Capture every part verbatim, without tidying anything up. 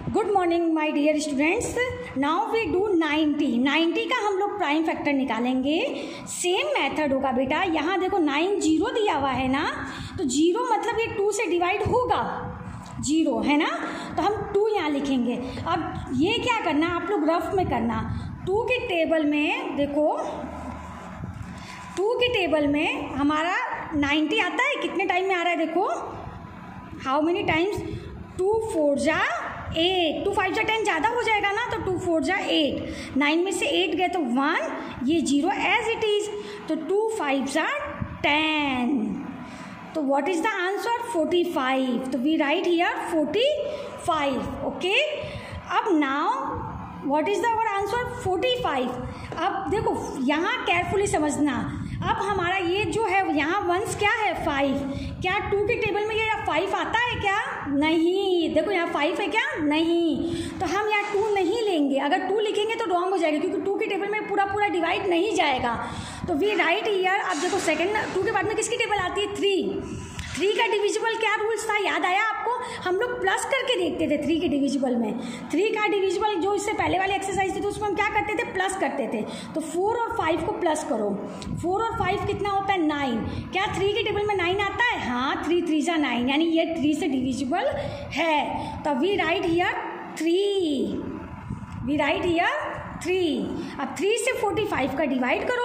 Good morning my dear students. Now we do ninety. Ninety का हम लोग prime factor निकालेंगे। सेम मेथड होगा बेटा। यहाँ देखो नाइन जीरो दिया हुआ है ना, तो जीरो मतलब ये टू से डिवाइड होगा, जीरो है ना, तो हम टू यहाँ लिखेंगे। अब ये क्या करना, आप लोग रफ में करना। टू के टेबल में देखो, टू के टेबल में हमारा नाइन्टी आता है, कितने टाइम में आ रहा है देखो, how many times, two four जा एट, टू फाइव जा टेन, ज़्यादा हो जाएगा ना, तो टू फोर जा एट, नाइन में से एट गए तो वन, ये जीरो एज इट इज़, तो टू फाइव जा टेन, तो what is the answer forty five. तो we write here forty five. Okay, अब now what is the our answer forty five. अब देखो यहाँ केयरफुली समझना। अब हमारा ये जो है यहाँ वंस क्या है फाइव, क्या टू के टेबल में ये फाइव आता है क्या, नहीं, देखो यहाँ फाइव है क्या, नहीं, तो हम यहाँ टू नहीं लेंगे। अगर टू लिखेंगे तो रॉन्ग हो जाएगा, क्योंकि टू के टेबल में पूरा पूरा डिवाइड नहीं जाएगा। तो वी राइट हियर। अब देखो सेकंड, टू के बाद में किसकी टेबल आती है, थ्री। थ्री का डिविजिबल क्या रूल्स था, याद आया आपको, हम लोग प्लस करके देखते थे थ्री के डिविजिबल में। थ्री का डिविजिबल जो इससे पहले वाली एक्सरसाइज थी तो उसमें हम क्या करते थे, प्लस करते थे। तो फोर और फाइव को प्लस करो, फोर और फाइव कितना होता है, नाइन। क्या थ्री के टेबल में नाइन आता है, हाँ, थ्री थ्री जा नाइन, यानी ये थ्री से डिविजिबल है। तो we write here three, we write here three. अब थ्री से फोर्टी फाइव का डिवाइड करो,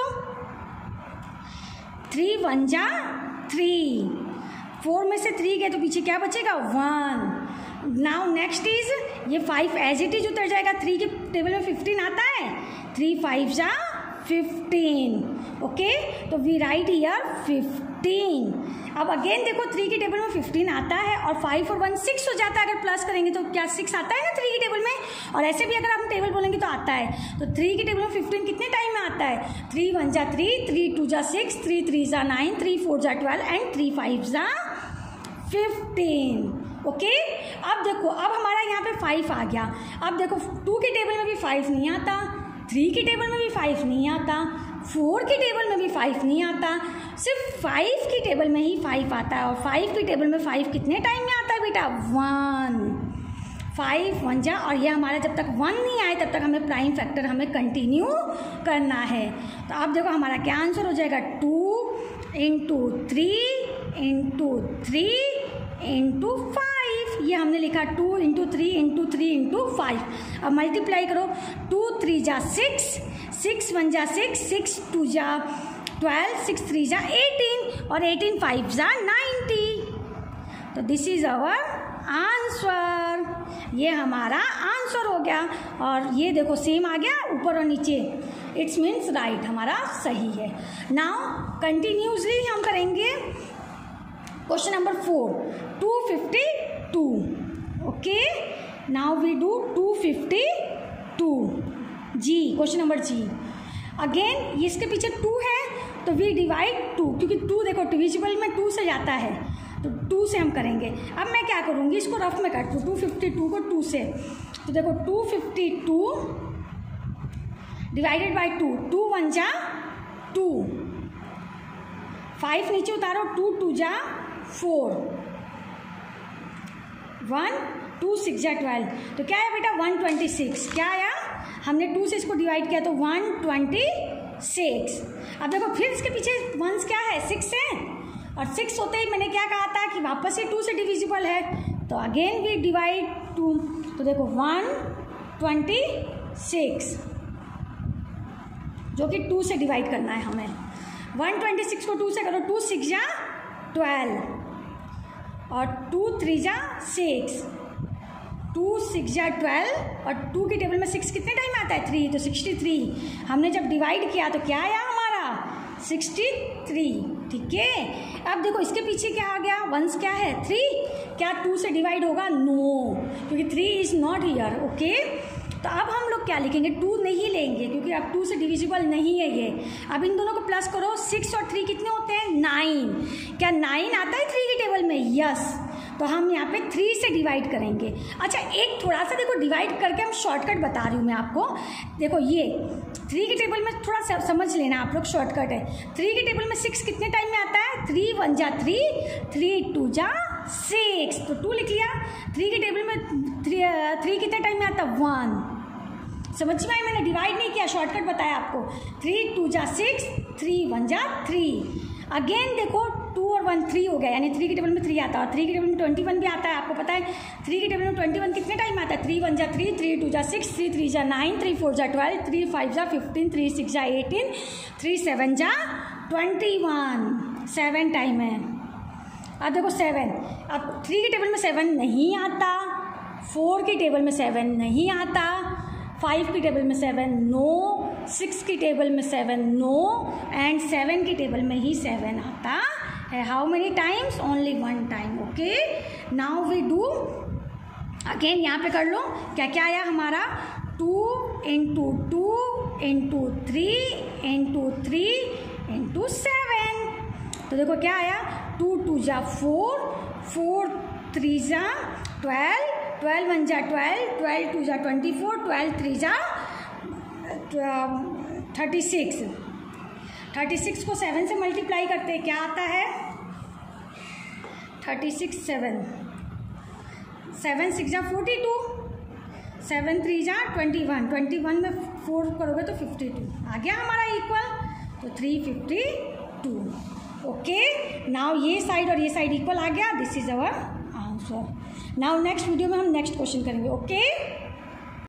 थ्री वन जा थ्री, फोर में से थ्री गए तो पीछे क्या बचेगा, वन। नाउ नेक्स्ट इज, ये फाइव एज इट इज उतर जाएगा, थ्री के टेबल में फिफ्टीन आता है, थ्री फाइव जा फिफ्टीन। ओके, तो वी राइट हियर फिफ्टीन। अब अगेन देखो थ्री के टेबल में फिफ्टीन आता है और फाइव और वन सिक्स हो जाता है। अगर प्लस करेंगे तो क्या सिक्स आता है ना थ्री के टेबल में, और ऐसे भी अगर हम टेबल बोलेंगे तो आता है। तो थ्री के टेबल में फिफ्टीन कितने टाइम में आता है, थ्री वन जा थ्री, थ्री टू जा सिक्स, थ्री थ्री जा नाइन, थ्री फोर जा ट्वेल्व एंड थ्री फाइव जा फिफ्टीन। ओके, अब देखो अब हमारा यहाँ पे फाइव आ गया। अब देखो टू के टेबल में भी फाइव नहीं आता, थ्री के टेबल में भी फाइव नहीं आता, फोर के टेबल में भी फाइव नहीं आता, सिर्फ फाइव की टेबल में ही फाइव आता है। और फाइव की टेबल में फाइव कितने टाइम में आता है बेटा, वन। फाइव वन जा, और ये हमारा जब तक वन नहीं आए तब तक हमें प्राइम फैक्टर हमें कंटिन्यू करना है। तो अब देखो हमारा क्या आंसर हो जाएगा, two into three into three into five. ये हमने लिखा two into three into three into five. अब मल्टीप्लाई करो, टू थ्री जा सिक्स, सिक्स वन जा सिक्स, सिक्स टू जा ट्वेल्व, सिक्स थ्री जा एटीन, और एटीन फाइव जा नाइन्टी। तो दिस इज अवर आंसर, ये हमारा आंसर हो गया। और ये देखो सेम आ गया ऊपर और नीचे, इट्स मीन्स राइट, हमारा सही है। नाउ कंटिन्यूसली हम करेंगे question number four, two fifty two. Okay, now we do two fifty two G, question number G. Again इसके पीछे टू है तो वी डिवाइड टू, क्योंकि टू देखो डिविजिबल में टू से जाता है, तो टू से हम करेंगे। अब मैं क्या करूँगी, इसको रफ में काट दूँ, टू फिफ्टी टू को टू से, तो देखो two fifty two divided by two, two one जा टू, फाइव नीचे उतारो, टू टू जा फोर, वन, टू सिक्स जा ट्वेल्व, तो क्या है बेटा वन ट्वेंटी सिक्स। क्या आया, हमने टू से इसको डिवाइड किया तो वन ट्वेंटी सिक्स। अब देखो फिर इसके पीछे वंस क्या है, सिक्स है, और सिक्स होते ही मैंने क्या कहा था कि वापस से टू से डिविजिबल है, तो अगेन वी डिवाइड टू, तो देखो वन ट्वेंटी सिक्स, जो कि टू से डिवाइड करना है हमें। वन ट्वेंटी सिक्स को टू से करो, टू सिक्स जा ट्वेल्व, और टू थ्री जा सिक्स, टू सिक्स जा ट्वेल्व, और टू की टेबल में सिक्स कितने टाइम में आता है, थ्री, तो सिक्सटी थ्री। हमने जब डिवाइड किया तो क्या आया हमारा, सिक्सटी थ्री। ठीक है, अब देखो इसके पीछे क्या आ गया, वंस क्या है, थ्री। क्या टू से डिवाइड होगा, नो, क्योंकि three is not here. Okay, तो अब हम लोग क्या लिखेंगे, टू नहीं लेंगे, क्योंकि अब टू से डिविजिबल नहीं है ये। अब इन दोनों को प्लस करो, सिक्स और थ्री कितने होते हैं, नाइन। क्या नाइन आता है थ्री की टेबल में, यस, तो हम यहाँ पे थ्री से डिवाइड करेंगे। अच्छा, एक थोड़ा सा देखो डिवाइड करके हम शॉर्टकट बता रही हूँ मैं आपको। देखो ये थ्री के टेबल में थोड़ा समझ लेना आप लोग, शॉर्टकट है। थ्री के टेबल में सिक्स कितने टाइम में आता है, थ्री वन जा थ्री, थ्री टू जा सिक्स, तो टू लिख लिया। थ्री के टेबल में थ्री थ्री कितने टाइम में आता है? वन। समझ में आई? मैंने डिवाइड नहीं किया, शॉर्टकट बताया आपको। थ्री टू जा सिक्स, थ्री वन जा थ्री। अगेन देखो टू और वन थ्री हो गया, यानी थ्री के टेबल में थ्री आता है और थ्री के टेबल में ट्वेंटी वन भी आता है। आपको पता है थ्री के टेबल में ट्वेंटी वन कितने टाइम आता है? थ्री वन जा थ्री, थ्री टू जा सिक्स, थ्री थ्री जा नाइन, थ्री फोर जा ट्वेल्व, थ्री फाइव जा फिफ्टीन, थ्री सिक्स जा एटीन, थ्री सेवन जा ट्वेंटी वन। सेवन टाइम है। अब देखो सेवन, अब थ्री के टेबल में सेवन नहीं आता, फोर की टेबल में सेवन नहीं आता, फाइव की टेबल में सेवन नो, सिक्स की टेबल में सेवन नो, एंड सेवन की टेबल में ही सेवन आता है। How many times? Only one time. Okay, now we do again, यहाँ पे कर लो क्या क्या आया हमारा? Two into two into three into three into seven. तो देखो क्या आया? टू टू जा फोर, फोर थ्री जा ट्वेल्व, ट्वेल्व वन जा ट्वेल्व, ट्वेल्व टू जा ट्वेंटी फोर, ट्वेल्व थ्री जा थर्टी सिक्स। थर्टी सिक्स को सेवन से मल्टीप्लाई करते हैं, क्या आता है? Thirty six seven, seven six जा फोर्टी टू, सेवन थ्री जा ट्वेंटी वन, ट्वेंटी वन में फोर करोगे तो फिफ्टी टू आ गया हमारा इक्वल, तो three fifty two. Okay, now ये साइड और ये साइड इक्वल आ गया, this is our answer. Now next video में हम नेक्स्ट क्वेश्चन करेंगे। Okay okay?